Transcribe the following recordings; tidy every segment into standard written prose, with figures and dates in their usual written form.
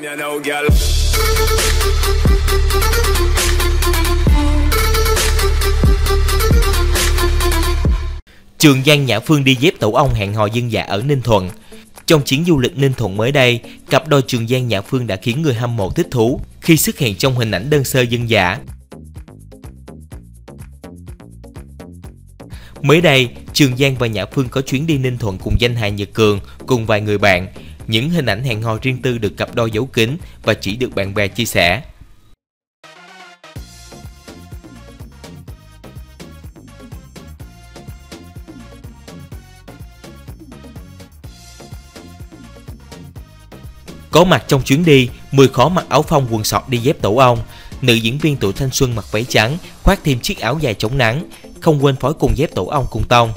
Trường Giang Nhã Phương đi dép tổ ong hẹn hò dân dã ở Ninh Thuận. Trong chuyến du lịch Ninh Thuận mới đây, cặp đôi Trường Giang Nhã Phương đã khiến người hâm mộ thích thú khi xuất hiện trong hình ảnh đơn sơ dân dã. Mới đây, Trường Giang và Nhã Phương có chuyến đi Ninh Thuận cùng danh hài Nhật Cường cùng vài người bạn. Những hình ảnh hẹn hò riêng tư được cặp đôi giấu kín và chỉ được bạn bè chia sẻ. Có mặt trong chuyến đi, 10 khó mặc áo phông quần sọt đi dép tổ ong. Nữ diễn viên tuổi thanh xuân mặc váy trắng, khoác thêm chiếc áo dài chống nắng, không quên phối cùng dép tổ ong cùng tông.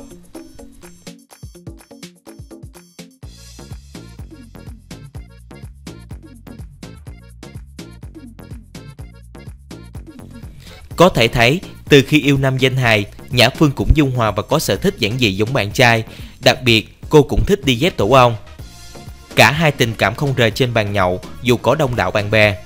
Có thể thấy, từ khi yêu nam danh hài, Nhã Phương cũng dung hòa và có sở thích giản dị giống bạn trai. Đặc biệt, cô cũng thích đi dép tổ ong. Cả hai tình cảm không rời trên bàn nhậu dù có đông đảo bạn bè.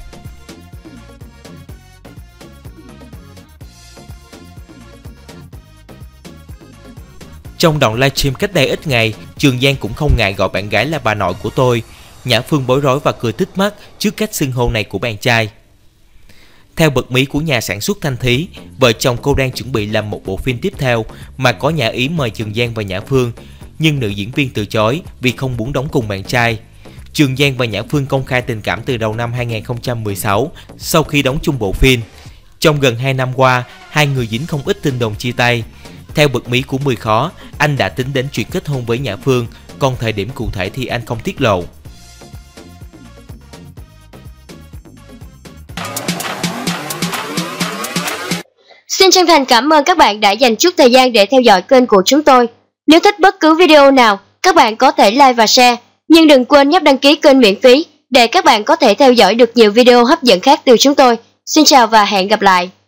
Trong đoạn livestream cách đây ít ngày, Trường Giang cũng không ngại gọi bạn gái là bà nội của tôi. Nhã Phương bối rối và cười tít mắt trước cách xưng hô này của bạn trai. Theo bật mí của nhà sản xuất Thanh Thí, vợ chồng cô đang chuẩn bị làm một bộ phim tiếp theo mà có nhã ý mời Trường Giang và Nhã Phương, nhưng nữ diễn viên từ chối vì không muốn đóng cùng bạn trai. Trường Giang và Nhã Phương công khai tình cảm từ đầu năm 2016 sau khi đóng chung bộ phim. Trong gần 2 năm qua, hai người dính không ít tin đồn chia tay. Theo bật mí của 10 khó, anh đã tính đến chuyện kết hôn với Nhã Phương, còn thời điểm cụ thể thì anh không tiết lộ. Xin chân thành cảm ơn các bạn đã dành chút thời gian để theo dõi kênh của chúng tôi. Nếu thích bất cứ video nào, các bạn có thể like và share, nhưng đừng quên nhấp đăng ký kênh miễn phí để các bạn có thể theo dõi được nhiều video hấp dẫn khác từ chúng tôi. Xin chào và hẹn gặp lại!